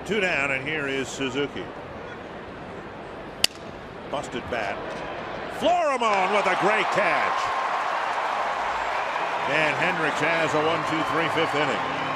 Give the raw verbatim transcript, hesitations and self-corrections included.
Two down, and here is Suzuki. Busted bat. Florimon with a great catch. And Hendricks has a one two three fifth inning.